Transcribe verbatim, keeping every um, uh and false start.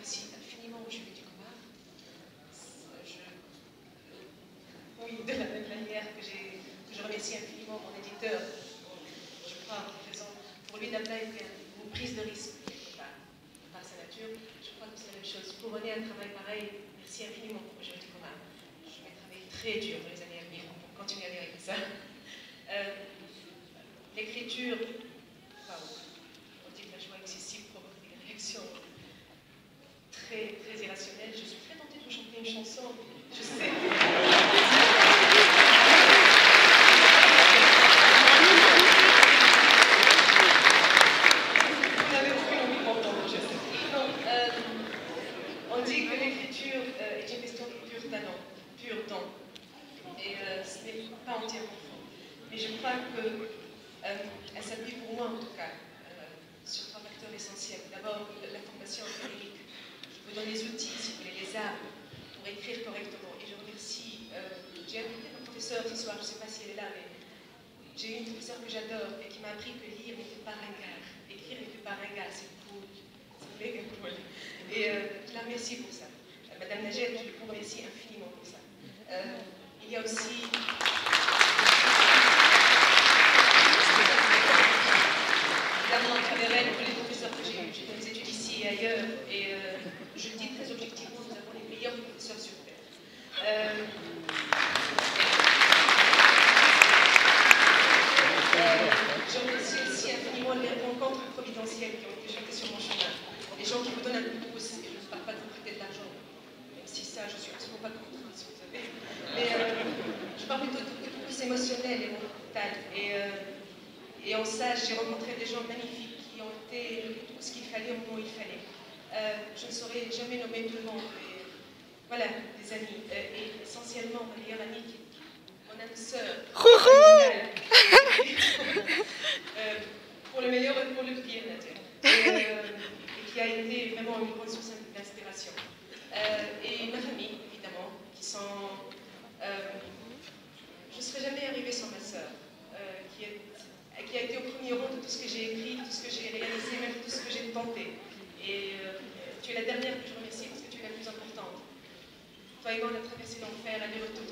j'apprécie infiniment Julie Ducommun. Je, oui, de la même manière que, que je remercie infiniment mon éditeur. Je crois en faisant pour lui Nabla était une prise de risque quelque part, par sa nature. Je crois que c'est la même chose. Pour mener un travail pareil, merci infiniment pour Julie Ducommun. Je vais travailler très dur dans les années à venir pour continuer à lire avec ça. Euh, L'écriture, enfin, on dit que la joie excessive provoque des réactions très, très irrationnelles. Je suis très tentée de vous chanter une chanson. Je sais. Vous n'avez aucune envie de m'entendre, je sais. Non, euh, on dit que l'écriture euh, est une question de pur talent, pur don. Et euh, ce n'est pas entièrement faux. Mais je crois que Euh, elle s'appuie pour moi en tout cas euh, sur trois facteurs essentiels. D'abord, la formation académique. Je vous donne les outils, si vous voulez, les armes pour écrire correctement. Et je remercie, euh, j'ai invité ma professeure ce soir, je ne sais pas si elle est là, mais j'ai une professeure que j'adore et qui m'a appris que lire n'était pas ringard. Écrire n'était pas ringard, c'est cool. C'est méga cool. Et euh, je la remercie pour ça. Euh, Madame Nagel, je vous remercie infiniment pour ça. Euh, il y a aussi... Évidemment, à travers elle, tous les professeurs que j'ai eus, j'ai fait des études ici et ailleurs, et euh, je le dis très objectivement, nous avons les meilleurs professeurs sur Terre. Euh, euh, je remercie aussi infiniment les rencontres providentielles qui ont été jetées sur mon chemin. Les gens qui vous donnent un coup de pouce, et je ne parle pas de vous prêter de l'argent, même si ça, je ne suis absolument pas contre, si vous savez. Mais euh, je parle plutôt de coup de pouce émotionnel et mental. Et, euh, Et en ça, j'ai rencontré des gens magnifiques qui ont été tout ce qu'il fallait au moment où il fallait. Euh, je ne saurais jamais nommer tout le monde, mais voilà, des amis. Euh, et essentiellement, ma meilleure amie qui est mon âme sœur, euh, pour le meilleur et pour le pire, Nadia. Et, euh, et qui a été vraiment une grande source d'inspiration. Euh, et ma famille, évidemment, qui sont... Euh, je ne serais jamais arrivée sans ma sœur, euh, qui est... qui a été au premier rang de tout ce que j'ai écrit, de tout ce que j'ai réalisé, même de tout ce que j'ai tenté. Et euh, tu es la dernière que je remercie parce que tu es la plus importante. Toi et moi, on a traversé l'enfer, aller-retour